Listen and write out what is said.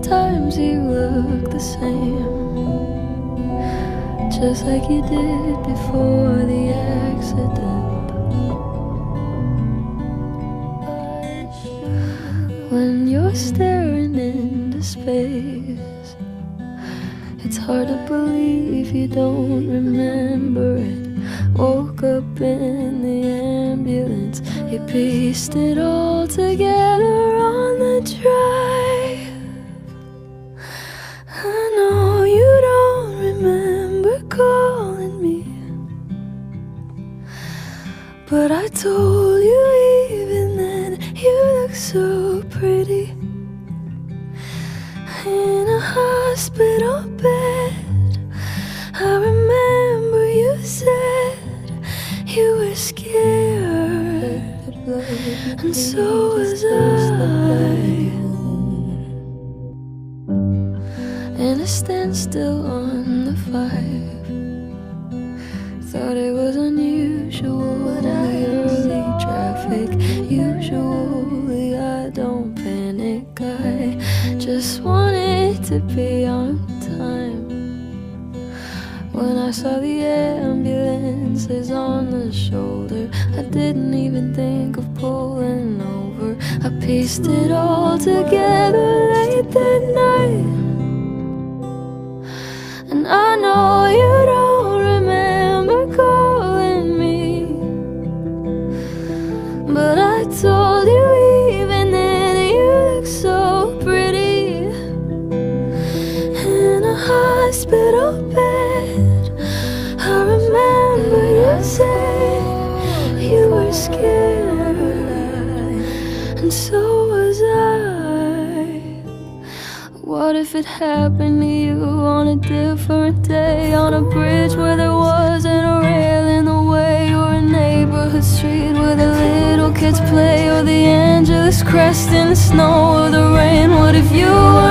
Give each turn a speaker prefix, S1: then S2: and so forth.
S1: Sometimes you look the same, just like you did before the accident. When you're staring into space, it's hard to believe you don't remember it. Woke up in the ambulance, you pieced it all together on the drive. I know you don't remember calling me, but I told you even then you look so pretty in a hospital bed. I remember you said you were scared, and so was I. And I stand still on the 5. Thought it was unusual, the early traffic. Usually I don't panic, I just wanted to be on time. When I saw the ambulances on the shoulder, I didn't even think of pulling over. I pieced it all together late that night. And I know you don't remember calling me, but I told you even then you look so pretty in a hospital bed. I remember you said you were scared, and so was I. What if it happened to you on a different day, on a bridge where there wasn't a rail in the way, or a neighborhood street where the little kids play, or the Angeles crest in the snow or the rain? What if you were